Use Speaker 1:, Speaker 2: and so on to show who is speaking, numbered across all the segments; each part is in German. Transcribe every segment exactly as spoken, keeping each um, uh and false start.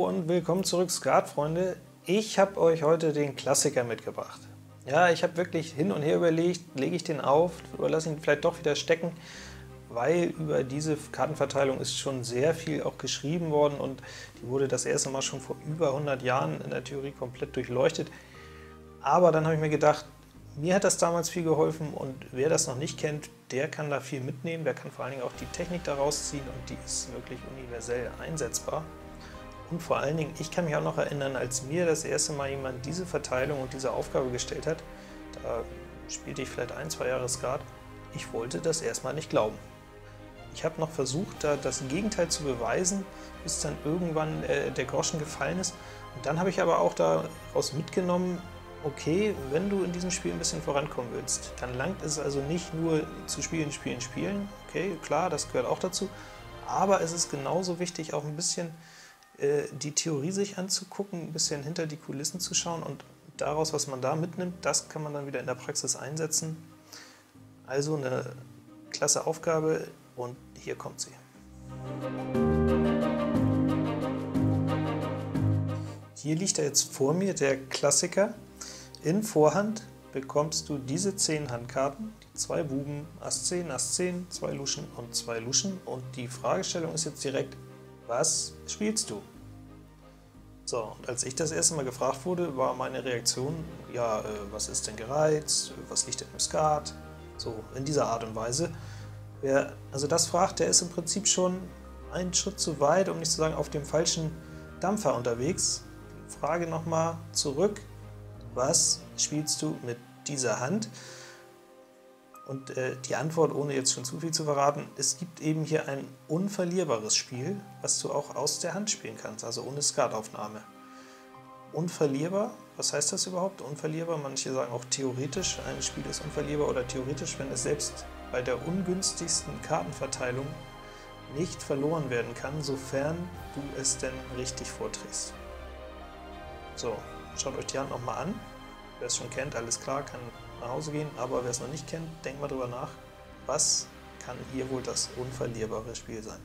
Speaker 1: und willkommen zurück, Skatfreunde. Ich habe euch heute den Klassiker mitgebracht. Ja, ich habe wirklich hin und her überlegt, lege ich den auf oder lasse ihn vielleicht doch wieder stecken, weil über diese Kartenverteilung ist schon sehr viel auch geschrieben worden und die wurde das erste Mal schon vor über hundert Jahren in der Theorie komplett durchleuchtet. Aber dann habe ich mir gedacht, mir hat das damals viel geholfen und wer das noch nicht kennt, der kann da viel mitnehmen, der kann vor allen Dingen auch die Technik daraus ziehen und die ist wirklich universell einsetzbar. Und vor allen Dingen, ich kann mich auch noch erinnern, als mir das erste Mal jemand diese Verteilung und diese Aufgabe gestellt hat, da spielte ich vielleicht ein, zwei Jahre Skat, ich wollte das erstmal nicht glauben. Ich habe noch versucht, da das Gegenteil zu beweisen, bis dann irgendwann äh, der Groschen gefallen ist. Und dann habe ich aber auch daraus mitgenommen, okay, wenn du in diesem Spiel ein bisschen vorankommen willst, dann langt es also nicht nur zu spielen, spielen, spielen. Okay, klar, das gehört auch dazu. Aber es ist genauso wichtig, auch ein bisschen äh, die Theorie sich anzugucken, ein bisschen hinter die Kulissen zu schauen und daraus, was man da mitnimmt, das kann man dann wieder in der Praxis einsetzen. Also eine klasse Aufgabe und hier kommt sie. Hier liegt er jetzt vor mir, der Klassiker. In Vorhand bekommst du diese zehn Handkarten, die zwei Buben, Ass zehn, Ass zehn, zwei Luschen und zwei Luschen. Und die Fragestellung ist jetzt direkt, was spielst du? So, und als ich das erste Mal gefragt wurde, war meine Reaktion, ja, äh, was ist denn gereizt, was liegt denn im Skat? So, in dieser Art und Weise. Wer also das fragt, der ist im Prinzip schon einen Schritt zu weit, um nicht zu sagen auf dem falschen Dampfer unterwegs. Frage nochmal zurück. Was spielst du mit dieser Hand? Und äh, die Antwort, ohne jetzt schon zu viel zu verraten, es gibt eben hier ein unverlierbares Spiel, was du auch aus der Hand spielen kannst, also ohne Skataufnahme. Unverlierbar, was heißt das überhaupt? Unverlierbar, manche sagen auch theoretisch, ein Spiel ist unverlierbar oder theoretisch, wenn es selbst bei der ungünstigsten Kartenverteilung nicht verloren werden kann, sofern du es denn richtig vorträgst. So. Schaut euch die Hand nochmal an. Wer es schon kennt, alles klar, kann nach Hause gehen. Aber wer es noch nicht kennt, denkt mal drüber nach, was kann hier wohl das unverlierbare Spiel sein.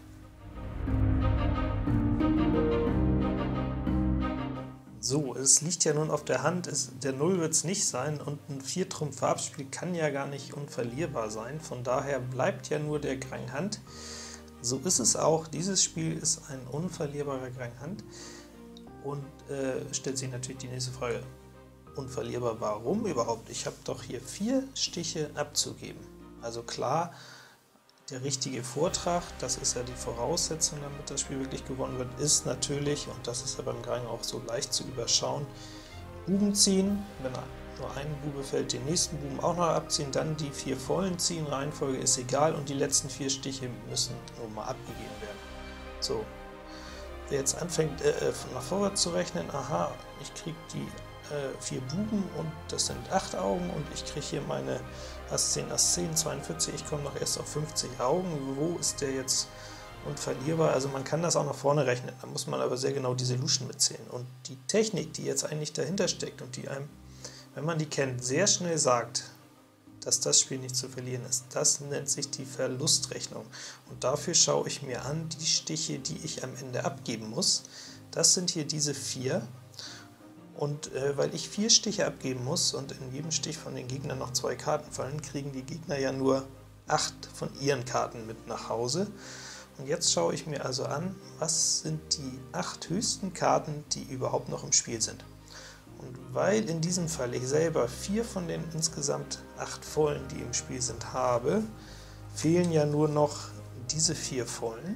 Speaker 1: So, es liegt ja nun auf der Hand, es, der Null wird es nicht sein und ein vier-Trumpf-Farbspiel kann ja gar nicht unverlierbar sein. Von daher bleibt ja nur der Grang Hand. So ist es auch, dieses Spiel ist ein unverlierbarer Grang Hand. Und äh, stellt sich natürlich die nächste Frage, unverlierbar, warum überhaupt? Ich habe doch hier vier Stiche abzugeben. Also klar, der richtige Vortrag, das ist ja die Voraussetzung, damit das Spiel wirklich gewonnen wird, ist natürlich, und das ist ja beim Grang auch so leicht zu überschauen, Buben ziehen, wenn nur ein Bube fällt, den nächsten Buben auch noch abziehen, dann die vier vollen ziehen, Reihenfolge ist egal und die letzten vier Stiche müssen nur mal abgegeben werden. So. Wer jetzt anfängt äh, nach vorwärts zu rechnen, aha, ich kriege die äh, vier Buben und das sind acht Augen und ich kriege hier meine Ass zehn, Ass zehn, zweiundvierzig, ich komme noch erst auf fünfzig Augen, wo ist der jetzt unverlierbar? Also man kann das auch nach vorne rechnen, da muss man aber sehr genau diese Luschen mitzählen. Und die Technik, die jetzt eigentlich dahinter steckt und die einem, wenn man die kennt, sehr schnell sagt, dass das Spiel nicht zu verlieren ist. Das nennt sich die Verlustrechnung. Und dafür schaue ich mir an, die Stiche, die ich am Ende abgeben muss. Das sind hier diese vier. Und äh, weil ich vier Stiche abgeben muss und in jedem Stich von den Gegnern noch zwei Karten fallen, kriegen die Gegner ja nur acht von ihren Karten mit nach Hause. Und jetzt schaue ich mir also an, was sind die acht höchsten Karten, die überhaupt noch im Spiel sind. Und weil in diesem Fall ich selber vier von den insgesamt acht vollen, die im Spiel sind, habe, fehlen ja nur noch diese vier vollen.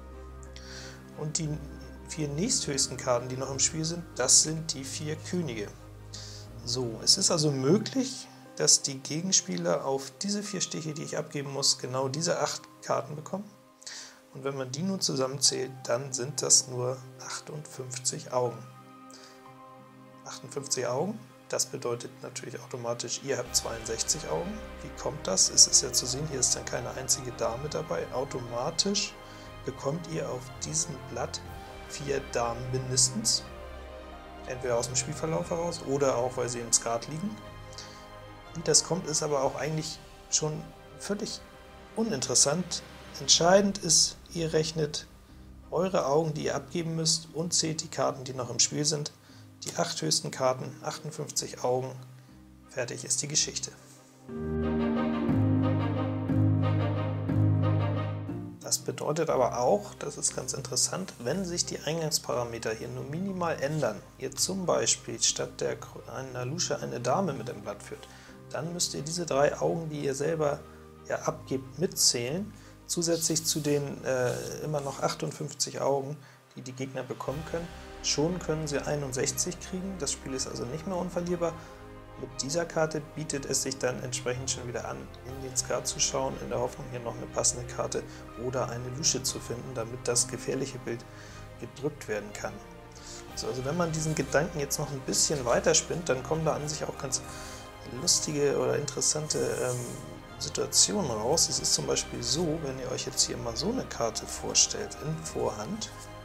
Speaker 1: Und die vier nächsthöchsten Karten, die noch im Spiel sind, das sind die vier Könige. So, es ist also möglich, dass die Gegenspieler auf diese vier Stiche, die ich abgeben muss, genau diese acht Karten bekommen. Und wenn man die nun zusammenzählt, dann sind das nur achtundfünfzig Augen. achtundfünfzig Augen, das bedeutet natürlich automatisch, ihr habt zweiundsechzig Augen. Wie kommt das? Es ist ja zu sehen, hier ist dann keine einzige Dame dabei. Automatisch bekommt ihr auf diesem Blatt vier Damen mindestens. Entweder aus dem Spielverlauf heraus oder auch, weil sie im Skat liegen. Wie das kommt, ist aber auch eigentlich schon völlig uninteressant. Entscheidend ist, ihr rechnet eure Augen, die ihr abgeben müsst, und zählt die Karten, die noch im Spiel sind. Die acht höchsten Karten, achtundfünfzig Augen, fertig ist die Geschichte. Das bedeutet aber auch, das ist ganz interessant, wenn sich die Eingangsparameter hier nur minimal ändern, ihr zum Beispiel statt der einer Lusche eine Dame mit im Blatt führt, dann müsst ihr diese drei Augen, die ihr selber ja abgebt, mitzählen, zusätzlich zu den äh, immer noch achtundfünfzig Augen, die die Gegner bekommen können. Schon können sie einundsechzig kriegen, das Spiel ist also nicht mehr unverlierbar. Mit dieser Karte bietet es sich dann entsprechend schon wieder an, in den Skat zu schauen, in der Hoffnung, hier noch eine passende Karte oder eine Lusche zu finden, damit das gefährliche Bild gedrückt werden kann. So, also wenn man diesen Gedanken jetzt noch ein bisschen weiter spinnt, dann kommen da an sich auch ganz lustige oder interessante ähm, Situationen raus. Es ist zum Beispiel so, wenn ihr euch jetzt hier mal so eine Karte vorstellt in Vorhand,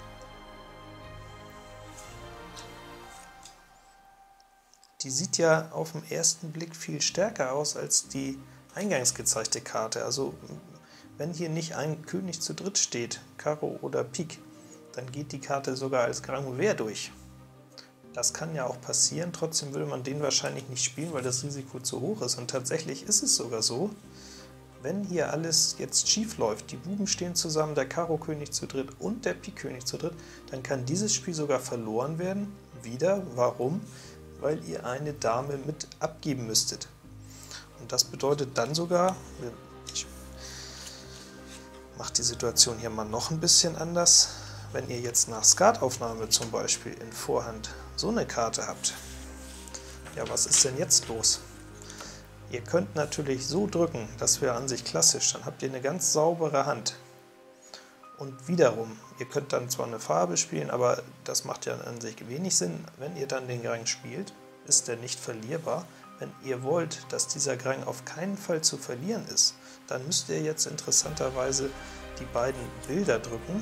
Speaker 1: die sieht ja auf den ersten Blick viel stärker aus als die eingangs gezeigte Karte. Also wenn hier nicht ein König zu dritt steht, Karo oder Pik, dann geht die Karte sogar als Grand Ouvert durch. Das kann ja auch passieren, trotzdem würde man den wahrscheinlich nicht spielen, weil das Risiko zu hoch ist. Und tatsächlich ist es sogar so, wenn hier alles jetzt schief läuft, die Buben stehen zusammen, der Karo-König zu dritt und der Pik-König zu dritt, dann kann dieses Spiel sogar verloren werden. Wieder, warum? Weil ihr eine Dame mit abgeben müsstet. Und das bedeutet dann sogar, ich mache die Situation hier mal noch ein bisschen anders, wenn ihr jetzt nach Skataufnahme zum Beispiel in Vorhand so eine Karte habt. Ja, was ist denn jetzt los? Ihr könnt natürlich so drücken, das wäre an sich klassisch, dann habt ihr eine ganz saubere Hand. Und wiederum, ihr könnt dann zwar eine Farbe spielen, aber das macht ja an sich wenig Sinn. Wenn ihr dann den Grang spielt, ist der nicht verlierbar. Wenn ihr wollt, dass dieser Grang auf keinen Fall zu verlieren ist, dann müsst ihr jetzt interessanterweise die beiden Bilder drücken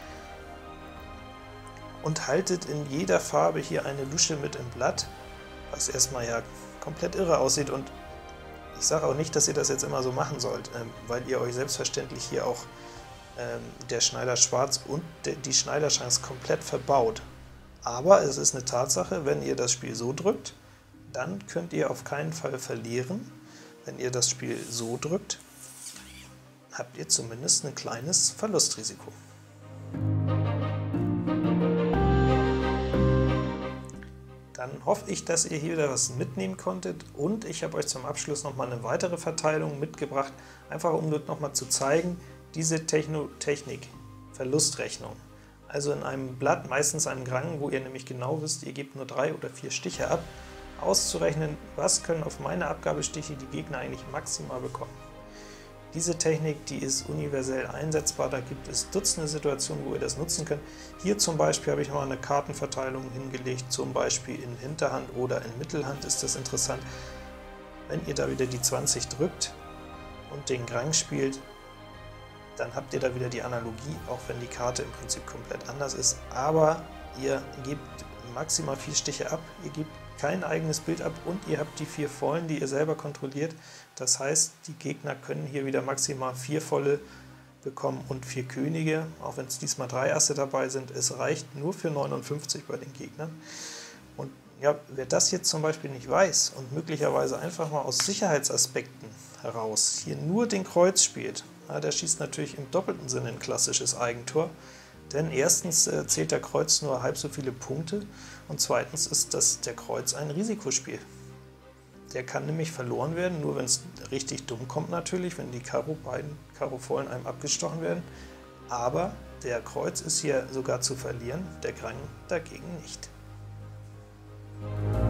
Speaker 1: und haltet in jeder Farbe hier eine Lusche mit im Blatt, was erstmal ja komplett irre aussieht. Und ich sage auch nicht, dass ihr das jetzt immer so machen sollt, weil ihr euch selbstverständlich hier auch der Schneider Schwarz und die Schneiderchance komplett verbaut. Aber es ist eine Tatsache, wenn ihr das Spiel so drückt, dann könnt ihr auf keinen Fall verlieren. Wenn ihr das Spiel so drückt, habt ihr zumindest ein kleines Verlustrisiko. Dann hoffe ich, dass ihr hier wieder was mitnehmen konntet, und ich habe euch zum Abschluss nochmal eine weitere Verteilung mitgebracht, einfach um dort nochmal zu zeigen, diese Techno Technik, Verlustrechnung, also in einem Blatt, meistens einem Grang, wo ihr nämlich genau wisst, ihr gebt nur drei oder vier Stiche ab, auszurechnen, was können auf meine Abgabestiche die Gegner eigentlich maximal bekommen. Diese Technik, die ist universell einsetzbar, da gibt es Dutzende Situationen, wo ihr das nutzen könnt. Hier zum Beispiel habe ich mal eine Kartenverteilung hingelegt, zum Beispiel in Hinterhand oder in Mittelhand ist das interessant. Wenn ihr da wieder die zwanzig drückt und den Grang spielt, dann habt ihr da wieder die Analogie, auch wenn die Karte im Prinzip komplett anders ist, aber ihr gebt maximal vier Stiche ab, ihr gebt kein eigenes Bild ab und ihr habt die vier Vollen, die ihr selber kontrolliert. Das heißt, die Gegner können hier wieder maximal vier Volle bekommen und vier Könige, auch wenn es diesmal drei Asse dabei sind. Es reicht nur für neunundfünfzig bei den Gegnern. Und ja, wer das jetzt zum Beispiel nicht weiß und möglicherweise einfach mal aus Sicherheitsaspekten heraus hier nur den Kreuz spielt, ja, der schießt natürlich im doppelten Sinne ein klassisches Eigentor, denn erstens äh, zählt der Kreuz nur halb so viele Punkte und zweitens ist das der Kreuz ein Risikospiel. Der kann nämlich verloren werden, nur wenn es richtig dumm kommt natürlich, wenn die Karo, beiden Karo-Vollen einem abgestochen werden, aber der Kreuz ist hier sogar zu verlieren, der Grang dagegen nicht.